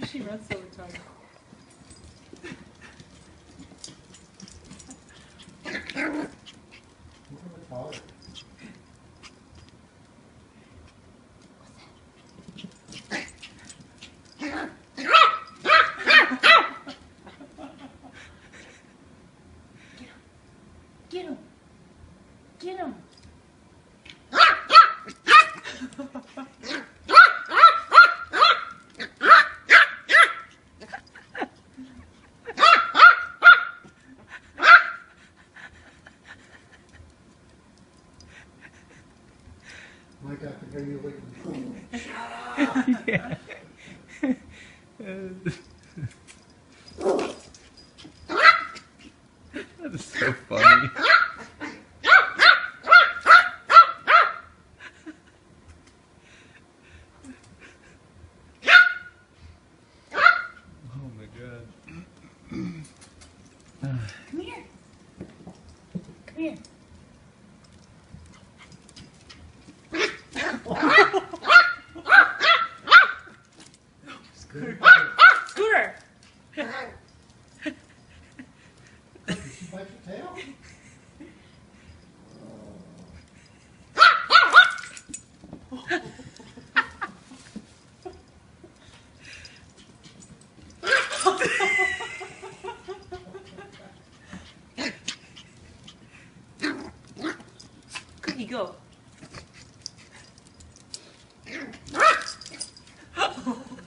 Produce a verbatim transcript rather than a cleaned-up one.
She runs so retarded. Get him! Get him! Mike, I can hear you waiting. Yeah. That is so funny. Oh my god. Come here. Come here. Scooter. Scooter! Did she bite your tail? Cookie, go.